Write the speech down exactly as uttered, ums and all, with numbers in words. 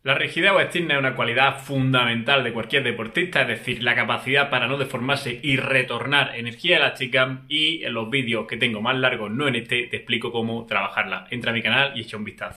La rigidez o estirne es una cualidad fundamental de cualquier deportista, es decir, la capacidad para no deformarse y retornar energía elástica, y en los vídeos que tengo más largos, no en este, te explico cómo trabajarla. Entra a mi canal y echa un vistazo.